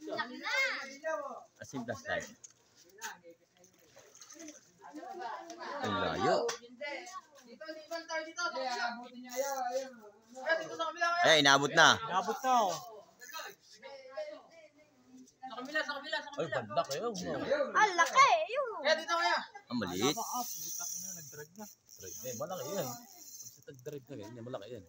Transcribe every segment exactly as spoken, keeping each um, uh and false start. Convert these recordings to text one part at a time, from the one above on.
Asim flashlight. Ang layo. Eh, inabot na. Inabot na oh. Sa kabila, sa kabila, sa Ay, kabila. banda kayo. Ang laki. Yun. Kaya dito kaya. Ang maliit. Ah, putak ina, nag-drag na. Drag na. Malaki yan. Pag sa tag-drag na ganyan, malaki yan.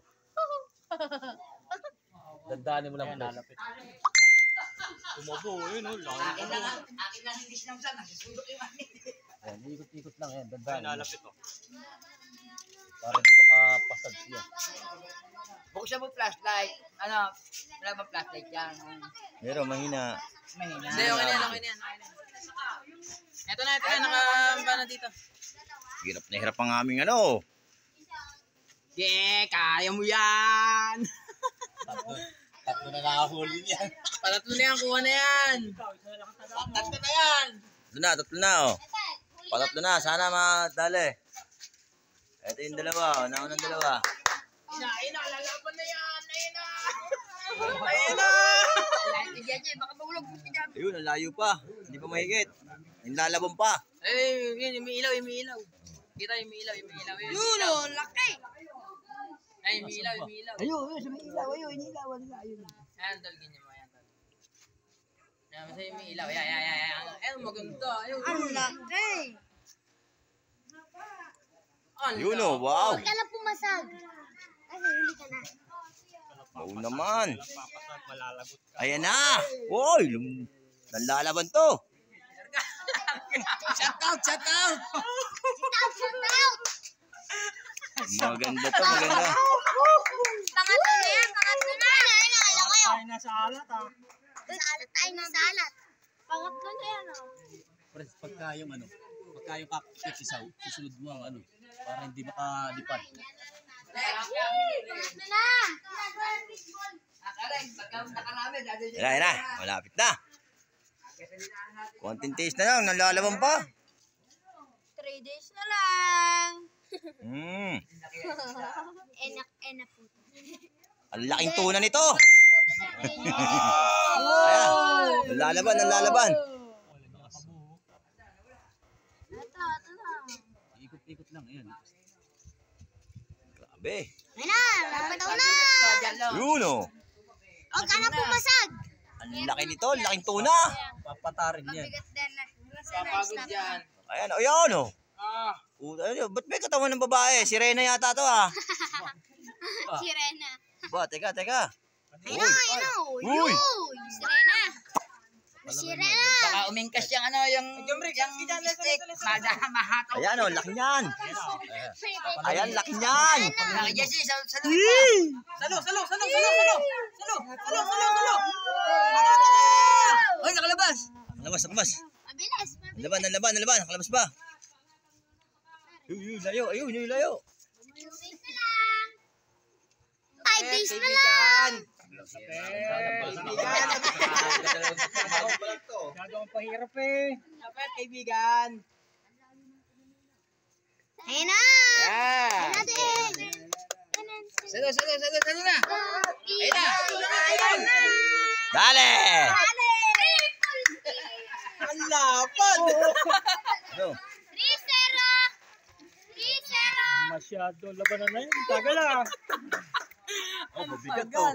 Dandanin mo lang. Ayan, nalapit. Tumabo, yun oh. Akin lang, akin lang hindi sinamsan. Nagsusundok yung akin. Ayan, ikot-ikot lang yan. Ayan, Dandanin. nalapit oh. Para hindi makapasag siya. Buksan mo flashlight. Ano? Wala ba flashlight yan? Meron, mahina. Mahina. Hindi, okay na yan, okay na yan. Ito na, ito na, nakamba na dito. Hirap na hirap ang aming ano. Yeah, kaya mo yan. Tatlo na nakahuli niyan. Patatlo na yan, kuha na yan. Tatlo na yan. Tatlo na, tatlo na oh. Patatlo na, sana madali. Ito yung dalawa, naunang dalawa. Ina, ina, lalaban na yan. Ayun na. Ayun na! Lahat yan dyan, baka mahulog mo dyan. Ayun, ang layo pa. Hindi pa mahigit. Yung lalabang pa. Eh, yun, yung may ilaw, yung may ilaw. Kita yung may ilaw, yung may ilaw. Yun o, laki. Ay, yung may ilaw, yung may ilaw. Ayun, ayun, sa may ilaw, ayun, inilaw, inilaw, ayun. Ayan, tol, ganyan mo, ayan, tol. Ayan, basta yung may ilaw. Ayan, ayan, ayan, ayan. Ayan, maganda. Ayun. Ang laki. Ang Yun oh, wow. Huwag ka na pumasag. Kasi huli ka na. Oo naman. Papasag, malalagot ka. Ayan na. Uy, lum- nalalaban to. Shout out, shout out! Shout out, shout out. Maganda to, maganda. Pangatlo na yan, pangatlo na. Ayun, ayun, ayun kayo. Tayo na sa alat ah. Sa alat tayo na sa alat. Pangatlo na yan o. Pres, pagka yung ano, pagka yung kakit isaw, susunod mo ang ano, para hindi makalipad. Pangatlo na. Akaray, pagka nakarami, dati Ayan na, ayan na. Malapit na. Konting taste na lang, nalalaban pa. Three days na lang. Hmm. Enak, enak po. Ang laking tuna nito. Ayan. Nalalaban, nalalaban. Ito, ito na. Ikot-ikot lang, ayan. Grabe. Ayun na, napataw na. Yun oh. Huwag ka na pumasag. Ang laki nito, ang laking tuna. Papatarin yan. Mabigat din na. Papagod yan. Ayan, o yan oh. Ah, Uh, ano, ba't may katawan ng babae? Sirena yata to ah. Sirena. Ba, teka, teka. Ayun na, ayun na. Uy. Uy, sirena. Sirena. Baka umingkas yung ano, yung, yung stick. Mada, mahataw. Ayan oh, laki niyan. Ayan, laki niyan. Laki dyan siya, sa sa lupa. Salo, salo, salo, salo, salo. Salo, salo, salo, salo. Ay, nakalabas. Nakalabas, nakalabas. Mabilis, mabilis. Nalaban, nalaban, nalaban. Nakalabas ba? Yun, yun, layo. Ayun, yun, layo. Two days na lang. Five days na lang. Gagawang pahirap eh. Dapat, kaibigan. Ayun na. Yeah. Ayun din. Salo, salo, salo, salo na. Ayun na. Ayun na. Dale! Dale. Ang lapad. Ano? three zero. three zero. Masyado labanan na yun. Tagal ah. Oh, mabigat to.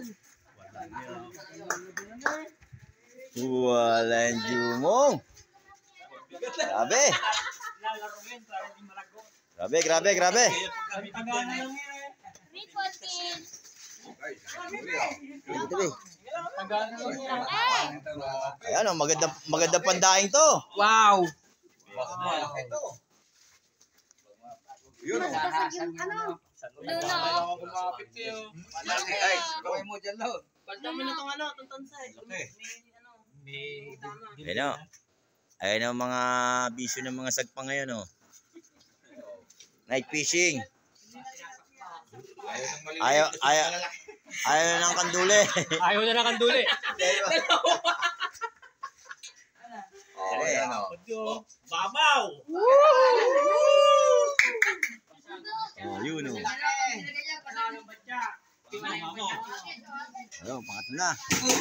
Walang jumong. Grabe. Grabe, grabe, grabe. three fourteen. Ayan oh, maganda, maganda pandaing to. wow! Basag yung ano. Luno. Ay, gawin mo dyan, Lord. Palta mo na itong ano, itong tansay. Ayan o. Ayan ang mga bisyo ng mga sagpa ngayon oh. Night fishing. Ayaw, ayaw, ayaw na ng kanduli. Ayaw na ng kanduli. Oh, ayan o. Babaw! Oh, yun o. Ayun, pangatlo na.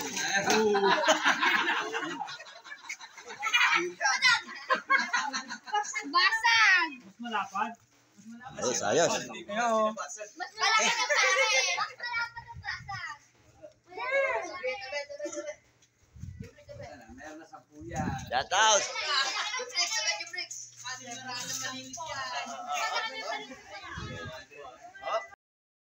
Basag. Ayos, ayos. Mas malaki ng pare. Mas malapad ang basag. Shout out. Yung bricks, yung bricks. Yung bricks.